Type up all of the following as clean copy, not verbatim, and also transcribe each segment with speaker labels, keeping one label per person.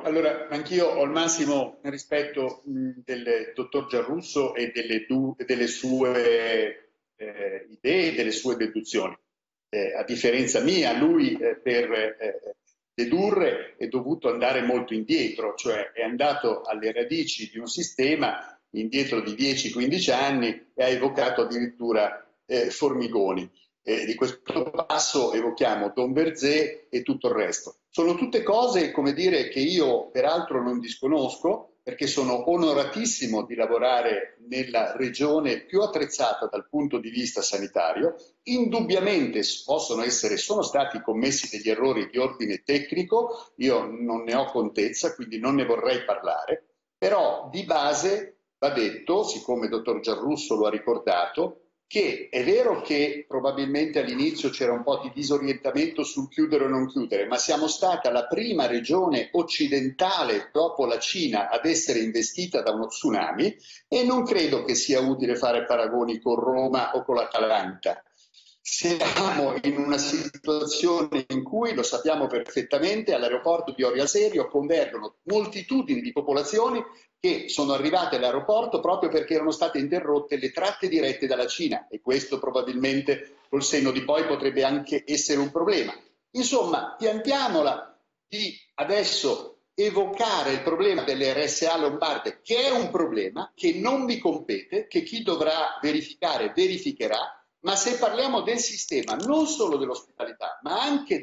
Speaker 1: Allora, anch'io ho il massimo rispetto del dottor Giarrusso e delle sue idee e delle sue deduzioni. A differenza mia, lui per dedurre è dovuto andare molto indietro, cioè è andato alle radici di un sistema indietro di 10-15 anni e ha evocato addirittura Formigoni. Di questo passo evochiamo Don Verzé e tutto il resto. Sono tutte cose, come dire, che io peraltro non disconosco, perché sono onoratissimo di lavorare nella regione più attrezzata dal punto di vista sanitario. Indubbiamente sono stati commessi degli errori di ordine tecnico, io non ne ho contezza, quindi non ne vorrei parlare, però di base va detto, siccome il dottor Giarrusso lo ha ricordato, che è vero che probabilmente all'inizio c'era un po' di disorientamento sul chiudere o non chiudere, ma siamo stata la prima regione occidentale dopo la Cina ad essere investita da uno tsunami e non credo che sia utile fare paragoni con Roma o con l'Atalanta. Siamo in una situazione in cui, lo sappiamo perfettamente, all'aeroporto di Orio al Serio convergono moltitudini di popolazioni che sono arrivate all'aeroporto proprio perché erano state interrotte le tratte dirette dalla Cina e questo probabilmente col senno di poi potrebbe anche essere un problema. Insomma, piantiamola di adesso evocare il problema delle RSA lombarde, che è un problema che non mi compete, che chi dovrà verificare verificherà, ma se parliamo del sistema, non solo dell'ospitalità, ma anche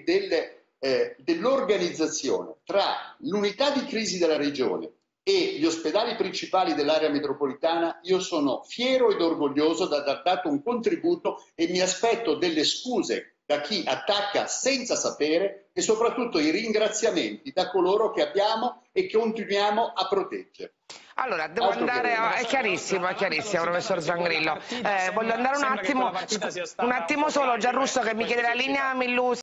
Speaker 1: dell'organizzazione tra l'unità di crisi della regione e gli ospedali principali dell'area metropolitana, io sono fiero ed orgoglioso di aver dato un contributo e mi aspetto delle scuse da chi attacca senza sapere e soprattutto i ringraziamenti da coloro che abbiamo e che continuiamo a proteggere.
Speaker 2: Allora, devo andare è chiarissimo, professor Zangrillo. Voglio andare un attimo solo, Giarrusso che mi chiede la linea Millusi.